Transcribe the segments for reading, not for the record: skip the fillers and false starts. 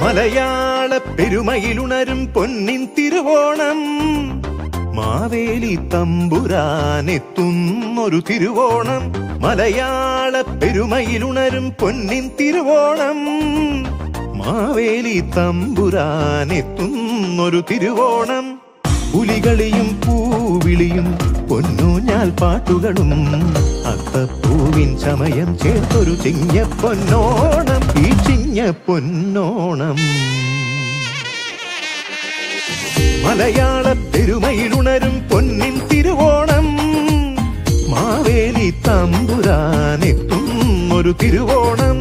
മലയാള പെരുമയിലുണരും പൊന്നിൻ തിരുവോണം മാവേലി തമ്പുരാനെത്തുന്നൊരു തിരുവോണം മലയാള പെരുമയിലുണരും പൊന്നിൻ തിരുവോണം മാവേലി തമ്പുരാനെത്തുന്നൊരു തിരുവോണം പുലികളിയും പൂവിളിയും പൊന്നൂഞ്ഞാൽ പാട്ടുകളും അത്തപ്പൂവിൻ ചമയം ചേർത്തൊരു ചിങ്ങപ്പൊന്നോണം ഈ ചിങ്ങപ്പൊന്നോണം മലയാള പെരുമയിലുണരും പൊന്നിൻ തിരുവോണം മാവേലി തമ്പുരാനെത്തുന്നൊരു തിരുവോണം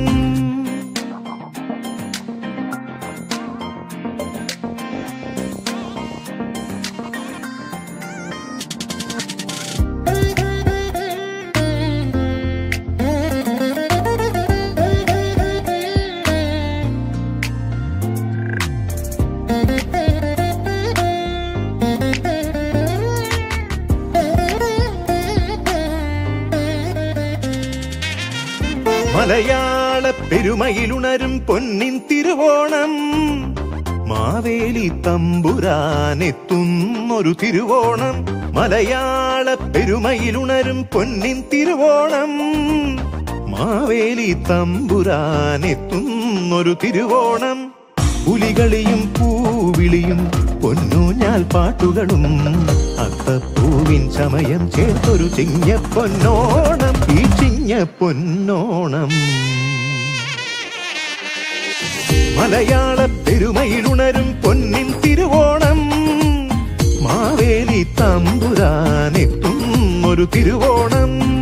മലയാള പെരുമയിലുണരും പൊന്നിൻ തിരുവോണം മാവേലി തമ്പുരാനെത്തുന്നൊരു തിരുവോണം മലയാള പെരുമയിലുണരും പൊന്നിൻ തിരുവോണം മാവേലി തമ്പുരാനെത്തുന്നൊരു തിരുവോണം പുലികളിയും പൂവിളിയും പൊന്നൂഞ്ഞാൽ പാട്ടുകളും അത്തപ്പൂവിൻ ചമയം ചേർത്തൊരു ചിങ്ങപ്പൊന്നോണം ഈ ചിങ്ങപ്പൊന്നോണം മലയാള പെരുമയിലുണരും പൊന്നിൻ തിരുവോണം മാവേലി തമ്പുരാനെത്തുന്നൊരു തിരുവോണം